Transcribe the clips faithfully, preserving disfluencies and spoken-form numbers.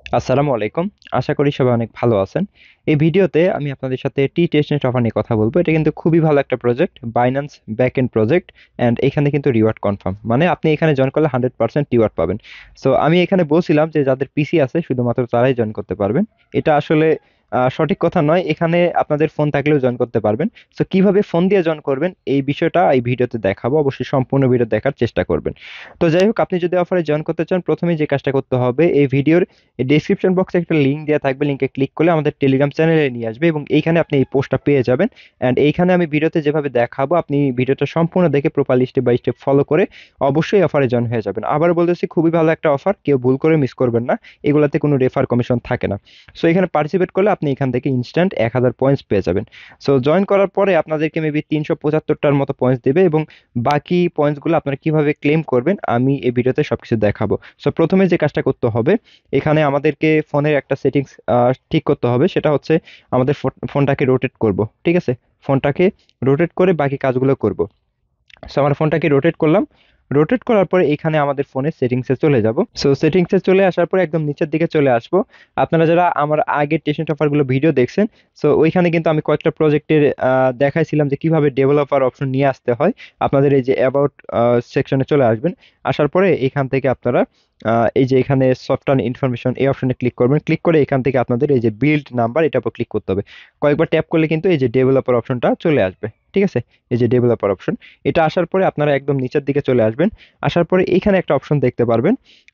আসসালামু আলাইকুম। আশা করি সবাই অনেক ভালো আছেন। এই ভিডিওতে আমি আপনাদের সাথে টি টেস্টনেট অফার নিয়ে কথা বলবো। এটা কিন্তু খুবই ভালো একটা project, Binance backend project. And এখানে কিন্তু রিওয়ার্ড কনফার্ম, মানে আপনি এখানে জয়েন করলে হান্ড্রেড পার্সেন্ট রিওয়ার্ড পাবেন। সো আমি এখানে বলছিলাম যে যাদের পিসি আছে শুধুমাত্র তারাই জয়েন করতে পারবেন। এটা আসলে আহ, সঠিক কথা নয়, এখানে আপনাদের ফোন থাকলেও জয়েন করতে পারবেন। সো কিভাবে ফোন দিয়ে জয়েন করবেন এই বিষয়টা এই ভিডিওতে দেখাবো, অবশ্যই সম্পূর্ণ ভিডিও দেখার চেষ্টা করবেন। তো যাই হোক, আপনি যদি অফারে জয়েন করতে চান প্রথমে যে কাজটা করতে হবে, এই ভিডিওর ডেসক্রিপশন বক্সে একটা লিঙ্ক দেওয়া থাকবে, লিঙ্কে ক্লিক করলে আমাদের টেলিগ্রাম চ্যানেলে নিয়ে আসবে এবং এইখানে আপনি এই পোস্টটা পেয়ে যাবেন। অ্যান্ড এইখানে আমি ভিডিওতে যেভাবে দেখাবো আপনি ভিডিওটা সম্পূর্ণ দেখে properly step by step follow করে অবশ্যই অফারে জয়েন হয়ে যাবেন। আবার বলতেছি, খুবই ভালো একটা অফার, কেউ ভুল করে মিস করবেন না। এগুলাতে কোনো রেফার কমিশন থাকে না। সো এখানে পার্টিসিপেট করলে আপনি এখান থেকে ইনস্ট্যান্ট এক হাজার পয়েন্টস পেয়ে যাবেন। সো জয়েন করার পরে আপনাদেরকে মেবি তিনশো পঁচাত্তরটার মতো পয়েন্টস দেবে এবং বাকি পয়েন্টসগুলো আপনারা কিভাবে ক্লেম করবেন আমি এই ভিডিওতে সবকিছু দেখাবো। সো প্রথমে যে কাজটা করতে হবে, এখানে আমাদেরকে ফোনের একটা সেটিংস ঠিক করতে হবে। সেটা হচ্ছে আমাদের ফোনটাকে রোটেট করব, ঠিক আছে? ফোনটাকে রোটেট করে বাকি কাজগুলো করব। সো আমার ফোনটাকে রোটেট করলাম। রোটেট করার পরে এখানে আমাদের ফোনের সেটিংসে চলে যাব। সো সেটিংসে চলে আসার পরে একদম নিচের দিকে চলে আসবো। আপনারা যারা আমার আগের টেস্ট অফারগুলো ভিডিও দেখছেন, সো ওইখানে কিন্তু আমি কয়েকটা প্রজেক্টের দেখাইছিলাম যে কিভাবে ডেভেলপার অপশন নিয়ে আসতে হয়। আপনাদের এই যে অ্যাবাউট সেকশনে চলে আসবেন। আসার পরে এখান থেকে আপনারা আহ, এই যে এখানে সফটওয়্যার ইনফরমেশন এই অপশনে ক্লিক করবেন। ক্লিক করে এখান থেকে আপনাদের এই যে বিল্ড নাম্বার এটার উপর ক্লিক করতে হবে। কয়েকবার ট্যাপ করলে কিন্তু এই যে ডেভেলপার অপশনটা চলে আসবে, ঠিক আছে? এই যে ডেভেলপার অপশন, এটা আসার পরে আপনারা একদম নিচের দিকে চলে আসবেন। আসার পরে এইখানে একটা অপশন দেখতে পারবেন,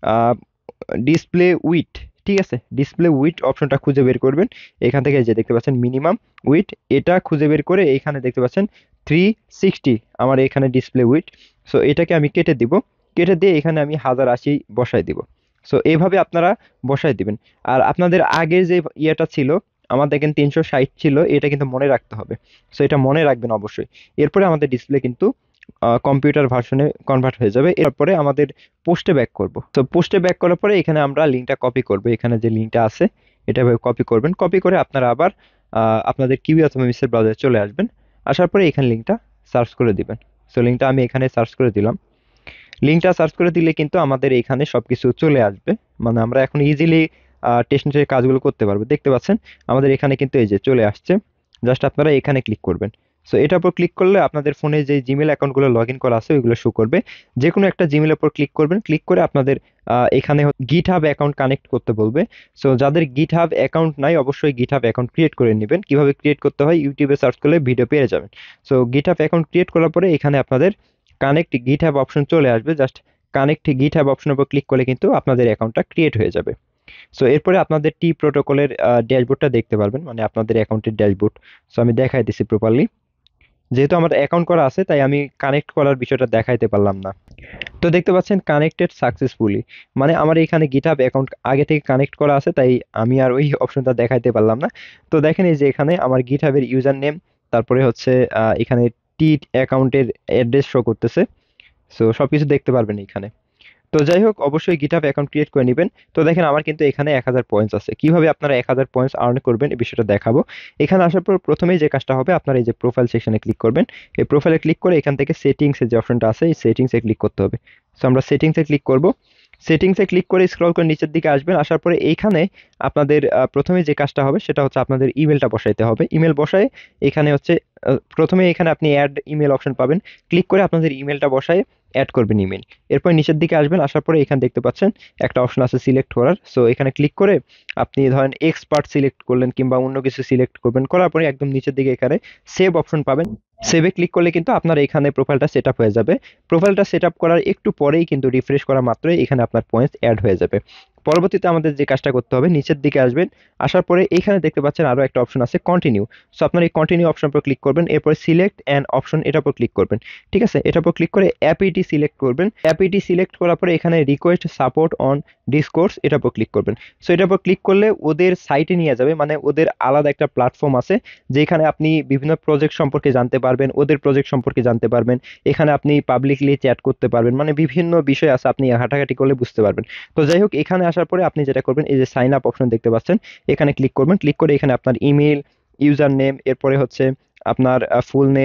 ডিসপ্লে উইথ, ঠিক আছে? ডিসপ্লে উইথ অপশনটা খুঁজে বের করবেন। এখান থেকে এই যে দেখতে পাচ্ছেন মিনিমাম উইথ, এটা খুঁজে বের করে এখানে দেখতে পাচ্ছেন থ্রি সিক্সটি, আমার এখানে ডিসপ্লে উইথ। সো এটাকে আমি কেটে দিব। কেটে দিয়ে এখানে আমি হাজার আশি বসাই দিব। সো এইভাবে আপনারা বসাই দিবেন। আর আপনাদের আগের যে ইয়েটা ছিল, আমার দেখেন তিনশো ষাট ছিল, এটা কিন্তু মনে রাখতে হবে। সো এটা মনে রাখবেন অবশ্যই। এরপরে আমাদের ডিসপ্লে কিন্তু কম্পিউটার ভার্সনে কনভার্ট হয়ে যাবে। এরপরে আমাদের পোস্টে ব্যাক করব। তো পোস্টে ব্যাক করার পরে এখানে আমরা লিঙ্কটা কপি করব। এখানে যে লিঙ্কটা আছে এটা কপি করবেন। কপি করে আপনারা আবার আহ, আপনাদের কিউই অথবা মিসের ব্রাউজারে চলে আসবেন। আসার পরে এখানে লিঙ্কটা সার্চ করে দিবেন। সো লিঙ্কটা আমি এখানে সার্চ করে দিলাম। লিঙ্কটা সার্চ করে দিলে কিন্তু আমাদের এখানে সবকিছু চলে আসবে। মানে আমরা এখন ইজিলি টেস্টের কাজগুলো করতে পারবো। দেখতে পাচ্ছেন আমাদের এখানে কিন্তু এই যে চলে আসছে। জাস্ট আপনারা এখানে ক্লিক করবেন। সো এটার উপর ক্লিক করলে আপনাদের ফোনে যে জিমেল অ্যাকাউন্টগুলো লগ ইন করা আছে ওইগুলো শো করবে। যে কোনো একটা জিমেলের উপর ক্লিক করবেন। ক্লিক করে আপনাদের আহ, এখানে গিট হাব অ্যাকাউন্ট কানেক্ট করতে বলবে। সো যাদের গিট হাব অ্যাকাউন্ট নাই অবশ্যই গিট হাব অ্যাকাউন্ট ক্রিয়েট করে নেবেন। কিভাবে ক্রিয়েট করতে হয় ইউটিউবে সার্চ করলে ভিডিও পেয়ে যাবেন। সো গিট হাব অ্যাকাউন্ট ক্রিয়েট করার পরে এখানে আপনাদের কানেক্ট গিট হাব অপশন চলে আসবে। জাস্ট কানেক্ট গিট হাব অপশনের উপর ক্লিক করলে কিন্তু আপনাদের অ্যাকাউন্টটা ক্রিয়েট হয়ে যাবে। সো এরপরে আপনাদের টি প্রোটোকলের ড্যাশবোর্ডটা দেখতে পারবেন, মানে আপনাদের অ্যাকাউন্টের ড্যাশবোর্ড। সো আমি দেখাই দিছি প্রপারলি। যেহেতু আমার অ্যাকাউন্ট করা আছে তাই আমি কানেক্ট করার বিষয়টা দেখাইতে পারলাম না। তো দেখতে পাচ্ছেন কানেক্টেড সাকসেসফুলি, মানে আমার এখানে গিটহাব অ্যাকাউন্ট আগে থেকে কানেক্ট করা আছে তাই আমি আর ওই অপশনটা দেখাইতে পারলাম না। তো দেখেন এই যে এখানে আমার গিটহাবের ইউজার নেম, তারপরে হচ্ছে আহ, এখানে টি অ্যাকাউন্টের অ্যাড্রেস শো করতেছে। সো সবকিছু দেখতে পারবেন এখানে। তো যাই হোক, অবশ্যই গিটহাব অ্যাকাউন্ট ক্রিয়েট করে নেবেন। তো দেখেন আমার কিন্তু এখানে এক হাজার পয়েন্টস আছে। কিভাবে আপনারা এক হাজার পয়েন্টস আর্ন করবেন এই বিষয়টা দেখাবো। এখানে আসার পর প্রথমেই যে কাজটা হবে, আপনারা এই যে প্রোফাইল সেকশনে ক্লিক করবেন। এই প্রোফাইলে ক্লিক করে এখান থেকে সেটিংসের যে অপশনটা আছে এই সেটিংসে ক্লিক করতে হবে। সো আমরা সেটিংসে ক্লিক করব। সেটিংসে ক্লিক করে স্ক্রল করে নিচের দিকে আসবেন। আসার পরে এইখানে আপনাদের আহ, প্রথমে যে কাজটা হবে সেটা হচ্ছে আপনাদের ইমেলটা বসাইতে হবে। ইমেল বসায় এখানে হচ্ছে আহ, প্রথমে এখানে আপনি অ্যাড ইমেল অপশন পাবেন। ক্লিক করে আপনাদের ইমেলটা বসায় অ্যাড করবেন ইমেল। এরপর নিচের দিকে আসবেন। আসার পরে এখানে দেখতে পাচ্ছেন একটা অপশন আছে সিলেক্ট করার। সো এখানে ক্লিক করে আপনি ধরেন এক্সপার্ট সিলেক্ট করলেন কিংবা অন্য কিছু সিলেক্ট করবেন। করার পরে একদম নিচের দিকে এখানে সেভ অপশন পাবেন। সেভে ক্লিক করলে কিন্তু আপনার এখানে প্রোফাইলটা সেট আপ হয়ে যাবে। প্রোফাইলটা সেট আপ করার একটু পরেই কিন্তু রিফ্রেশ করা মাত্রই এখানে আপনার পয়েন্টস অ্যাড হয়ে যাবে। পরবর্তীতে আমাদের যে কাজটা করতে হবে, নিচের দিকে আসবেন। আসার পরে এখানে দেখতে পাচ্ছেন আরো একটা অপশন আছে কন্টিনিউ। সো আপনার এই কন্টিনিউ অপশন উপর ক্লিক করবেন। এরপর সিলেক্ট অ্যান অপশন এটার উপর ক্লিক করবেন। ঠিক আছে, এটার উপর ক্লিক করে অ্যাপিটি সিলেক্ট করবেন। অ্যাপিটি সিলেক্ট করার পরে এখানে রিকোয়েস্ট সাপোর্ট অন ডিসকোর্স এটার উপর ক্লিক করবেন। সো এটার উপর ক্লিক করলে ওদের সাইটে নিয়ে যাবে, মানে ওদের আলাদা একটা প্ল্যাটফর্ম আছে যেখানে আপনি বিভিন্ন প্রজেক্ট সম্পর্কে জানতে পারবেন, ওদের প্রজেক্ট সম্পর্কে জানতে পারবেন। এখানে আপনি পাবলিকলি চ্যাট করতে পারবেন, মানে বিভিন্ন বিষয় আছে আপনি ঘাটাঘাটি করলে বুঝতে পারবেন। তো যাই হোক, এখানে আসার পরে আপনি যেটা করবেন এই যে সাইন আপ অপশন দেখতে পাচ্ছেন, এখানে ক্লিক করবেন। ক্লিক করে এখানে আপনার ইমেল, ইউজার নেম, এরপরে হচ্ছে আপনার ফুল নেম,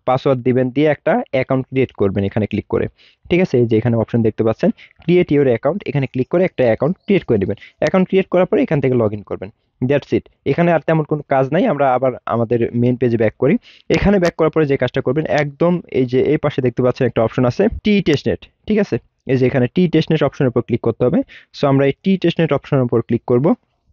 পাসওয়ার্ড দিবেন, দিয়ে একটা অ্যাকাউন্ট ক্রিয়েট করবেন এখানে ক্লিক করে। ঠিক আছে, এই যে এখানে অপশন দেখতে পাচ্ছেন ক্রিয়েট ইউর অ্যাকাউন্ট, এখানে ক্লিক করে একটা অ্যাকাউন্ট ক্রিয়েট করে নেবেন। অ্যাকাউন্ট ক্রিয়েট করার পরে এখান থেকে লগ ইন করবেন। দ্যাটস ইট, এখানে আর তেমন কোনো কাজ নাই। আমরা আবার আমাদের মেন পেজে ব্যাক করি। এখানে ব্যাক করার পরে যে কাজটা করবেন, একদম এই যে এই পাশে দেখতে পাচ্ছেন একটা অপশন আছে টি টেস্টনেট। ঠিক আছে, এই যে এখানে টি টেস্টনেট অপশনের উপর ক্লিক করতে হবে। সো আমরা এই টি টেস্টনেট অপশনের উপর ক্লিক করব।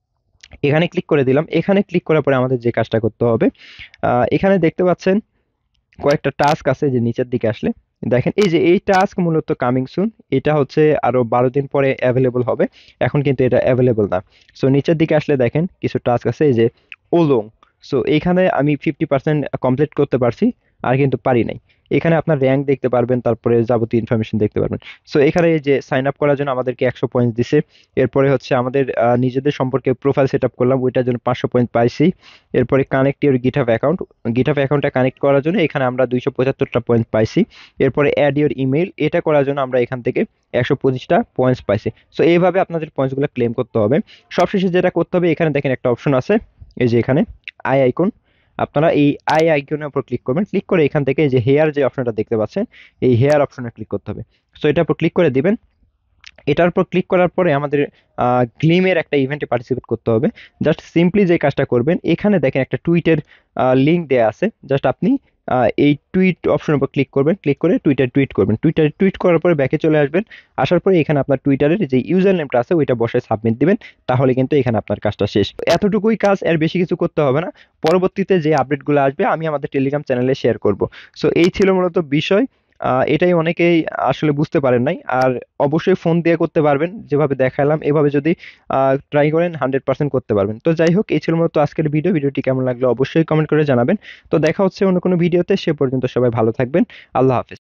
এখানে ক্লিক করে দিলাম। এখানে ক্লিক করার পরে আমাদের যে কাজটা করতে হবে, আহ, এখানে দেখতে পাচ্ছেন কয়েকটা টাস্ক আছে, যে নিচের দিকে আসলে দেখেন এই যে এই টাস্ক মূলত কামিং সুন, এটা হচ্ছে আরো বারো দিন পরে অ্যাভেলেবল হবে, এখন কিন্তু এটা অ্যাভেলেবল না। সো নিচের দিকে আসলে দেখেন কিছু টাস্ক আছে, এই যে ওলং। সো এইখানে আমি ফিফটি পার্সেন্ট কমপ্লিট করতে পারছি, আর কিন্তু পারি নাই। এখানে আপনার র্যাঙ্ক দেখতে পারবেন, তারপরে যাবতীয় ইনফরমেশন দেখতে পারবেন। সো এখানে এই যে সাইন আপ করার জন্য আমাদেরকে একশো পয়েন্ট দিছে। এরপরে হচ্ছে আমাদের আহ, নিজেদের সম্পর্কে প্রোফাইল সেট আপ করলাম, ওইটার জন্য পাঁচশো পয়েন্ট পাইছি। এরপরে connect your GitHub account, GitHub অ্যাকাউন্টটা কানেক্ট করার জন্য এখানে আমরা দুইশো পঁচাত্তরটা পয়েন্ট পাইছি। এরপরে অ্যাড ইউর ইমেল, এটা করার জন্য আমরা এখান থেকে একশো পঁচিশটা পয়েন্টস পাইছি। সো এইভাবে আপনাদের পয়েন্টসগুলো ক্লেম করতে হবে। সবশেষে যেটা করতে হবে, এখানে দেখেন একটা অপশন আছে, এই যে এখানে আই আইকন, আপনারা এই আই আইকনের উপর ক্লিক করবেন। ক্লিক করে এখান থেকে এই যে হেয়ার যে অপশনটা দেখতে পাচ্ছেন, এই হেয়ার অপশনে ক্লিক করতে হবে। সো এটার উপর ক্লিক করে দিবেন। এটার উপর ক্লিক করার পরে আমাদের গ্লিমের একটা ইভেন্টে পার্টিসিপেট করতে হবে। জাস্ট সিম্পলি যে কাজটা করবেন, এখানে দেখেন একটা টুইটের লিঙ্ক দেওয়া আছে, জাস্ট আপনি আহ, এই টুইট অপশনের উপর ক্লিক করবেন। ক্লিক করে টুইটার টুইট করবেন। টুইটার টুইট করার পরে ব্যাকে চলে আসবেন। আসার পরে এখানে আপনার টুইটারের যে ইউজার নেমটা আছে ওইটা বসায় সাবমিট দিবেন। তাহলে কিন্তু এখানে আপনার কাজটা শেষ। এতটুকুই কাজ, এর বেশি কিছু করতে হবে না। পরবর্তীতে যে আপডেটগুলো আসবে আমি আমাদের টেলিগ্রাম চ্যানেলে শেয়ার করব। সো এই ছিল মূলত বিষয়। আহ, এটাই অনেকেই আসলে বুঝতে পারেন নাই। আর অবশ্যই ফোন দিয়ে করতে পারবেন, যেভাবে দেখালাম এভাবে যদি ট্রাই করেন হান্ড্রেড পার্সেন্ট করতে পারবেন। তো যাই হোক, এই ছিল মূলত আজকের ভিডিও। ভিডিওটি কেমন লাগলো অবশ্যই কমেন্ট করে জানাবেন। তো দেখা হচ্ছে অন্য কোনো ভিডিওতে, সে পর্যন্ত সবাই ভালো থাকবেন। আল্লাহ হাফেজ।